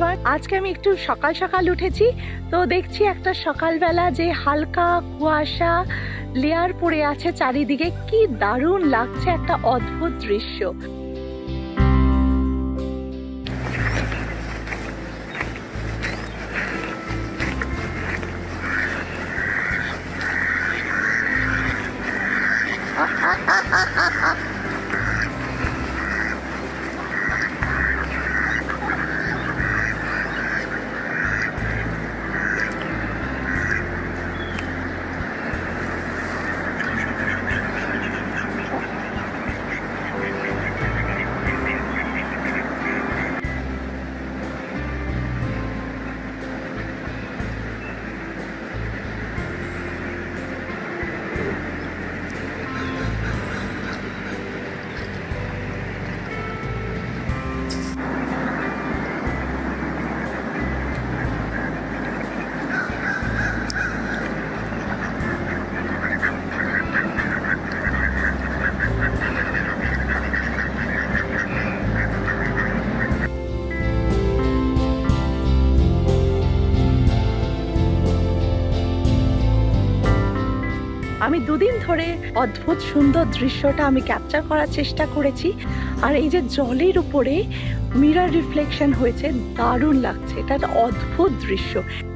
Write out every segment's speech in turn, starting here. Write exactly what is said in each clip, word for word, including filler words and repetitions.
Everyone, আজকে আমি একটু সকাল সকাল উঠেছি, তো দেখছি একটা সকালবেলা যে হালকা কুয়াশা লেয়ার পড়ে আছে চারিদিকে, কি দারুণ লাগছে, একটা অদ্ভুত দৃশ্য। আমি দুদিন ধরে অদ্ভুত সুন্দর দৃশ্যটা আমি ক্যাপচার করার চেষ্টা করেছি, আর এই যে জলের উপরে মিরর রিফ্লেকশন হয়েছে, দারুণ লাগছে, এটা একটা অদ্ভুত দৃশ্য।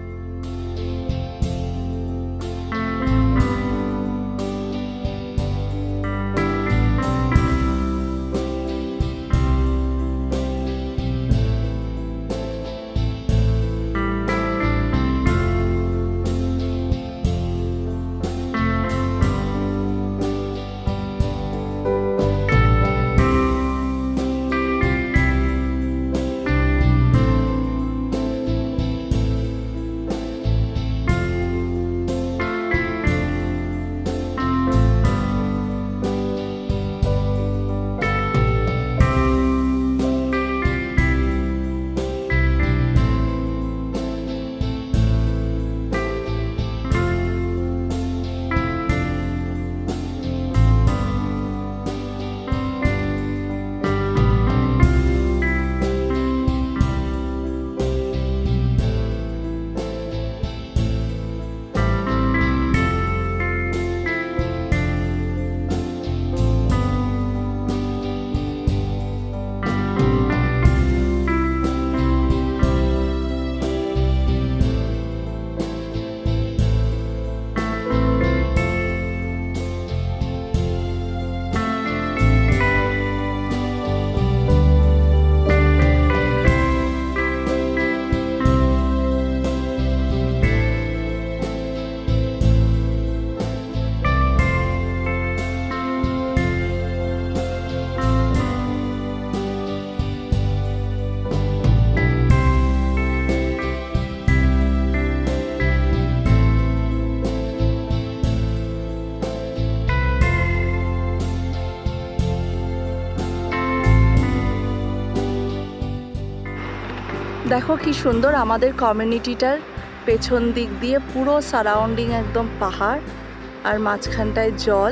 দেখো কি সুন্দর আমাদের কমিউনিটিটার পেছন দিক দিয়ে পুরো সারাউন্ডিং একদম পাহাড়, আর মাঝখানটায় জল,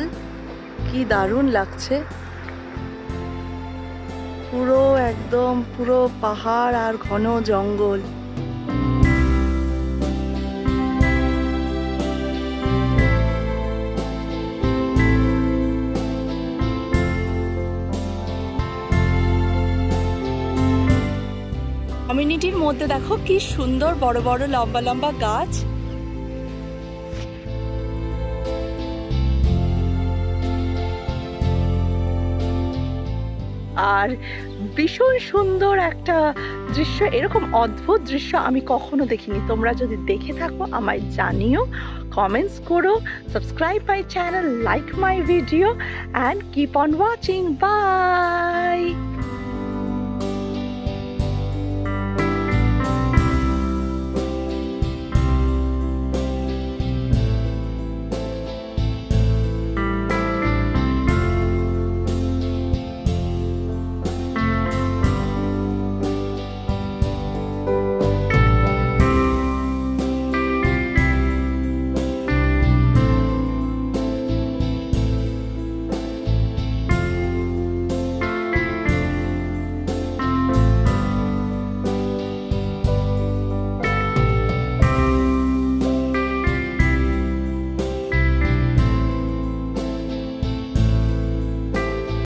কি দারুণ লাগছে। পুরো একদম পুরো পাহাড় আর ঘন জঙ্গল। কমিউনিটির মধ্যে দেখো কি সুন্দর বড় বড় লম্বা লম্বা গাছ। আর ভীষণ সুন্দর একটা দৃশ্য, এরকম অদ্ভুত দৃশ্য আমি কখনো দেখিনি। তোমরা যদি দেখে থাকো আমায় জানিও, কমেন্টস করো, subscribe my channel, like my video, and keep on watching. By.